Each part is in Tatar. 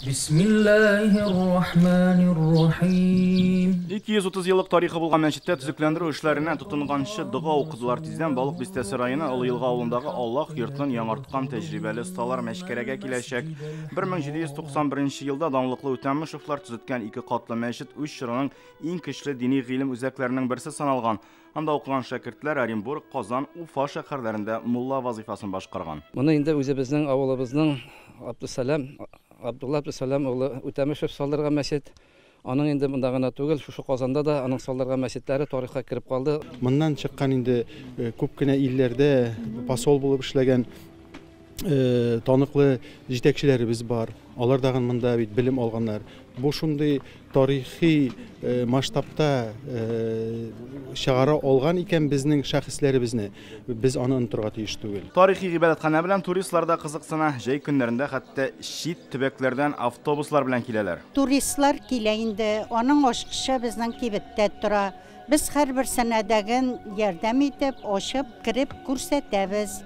Bismillahirrahmanirrahim. 230 yıllık tarixi bulgan мәчеттә төзекләндерү эшләренә тотынганчы дога укыдылар тиздән Балык бистәсе районы Олы Елга авылындагы Аллах йортын яңарткан тәҗрибәле осталар мәшкәрәгә киләчәк. 1791 елда данлыклы Үтәмишевлар төзеткән 2 катлы мәчет үз чорының иң көчле дини гыйлем үзәкләренең берсе саналган. Анда укыган шәкертләр Оренбург, Казан, Уфа шәһәрләрендә мулла вазифасын башкарган. Моны инде үзебезнең авылыбызның Абдулла Абдусалам улы Үтәмишев салдырган мәчет. Аның инде монда гына түгел, шушы Казанда да аның салдырган мәчетләре тарихка кирип калды. Моннан чыккан инде күп кенә илләрдә посол булып эшләгән таныклы җитәкчеләребез бар. Алар да монда бит белем алганнар. Бу шундый тарихи масштабта чыгара алган икән безнең шәхесләребезне. Без аны онытырга тиеш түгел. Тарихи гыйбадәтханә белән туристлар да кызыксына. Җәй көннәрендә хәтта чит төбәкләрдән автобуслар белән киләләр. Туристлар килә инде, аның ачкычы безнең кибеттә тора. Без һәрбер сәнәдәген ярдәм итеп, ачып, кирип күрсәтәбез.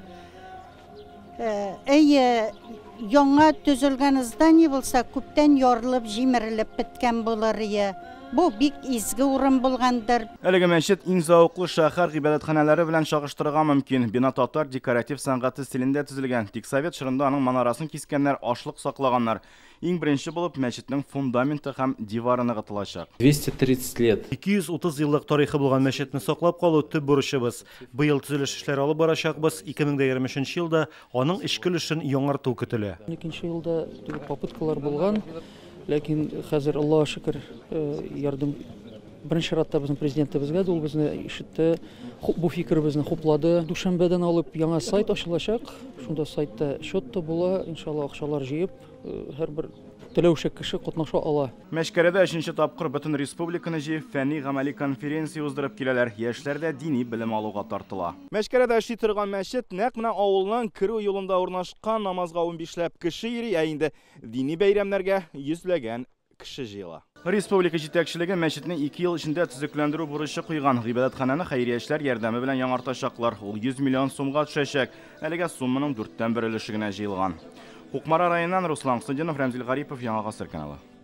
Яңа төзелгән здание булса, күптән ярылып, җимерелеп беткән булыр иде. Бу бик изге урын булгандыр. Әлеге мәчет иң зауыклы шәһәр гыйбадәтханәләре белән чагыштырырга мөмкин. Бина татар декоратив сәнгате стилендә төзелгән. Тик Совет чорында аның манарасын кискәннәр, ашлык саклаганнар. Иң беренче булып мәчетнең фундаменты һәм дивары ныгытылачак. 230 лет. 230 еллык тарихы булган мәчетне саклап калу төп бурычыбыз. Быел төзелеш эшләре алып барачакбыз. 2023 елда аның эчке өлешен яңарту көтелә. 2 елда попыткалар булган, ләкин хәзер Аллаһка шөкер ярдәм беренче ратта безнең президентыбызга ул безне ишетте, бу фикеребезне хуплады. Душанбәдән алып яңа сайт ачылачак. Шунда сайтта счет та була, иншалла акчалар җыеп, һәрбер теләүче кеше катнаша ала. Мәшкәрәдә 3нче тапкыр бөтен республиканы җыеп фәнни-гамәли конференция уздырып киләләр. Яшьләр дә дини белем алуга тартыла. Мәшкәрәдә эшли торган мәчет нәкъ менә авылның керү юлында урнашкан, намазга 15ләп кеше йөри, ә инде дини бәйрәмнәргә йөзләгән кеше җыела. Республика җитәкчелеге мәчетне 2 ел эчендә төзекләндерү бурычы куйган. Гыйбадәтханәне хәйриячләр ярдәме белән яңартачаклар. Ул 100 миллион сумга төшәчәк. Әлегә сумманың 4тән 1 өлеше генә җыелган. Кукмара районыннан Руслан Сындинов, Рамзил Гарипов, Яңа Гасыр каналы.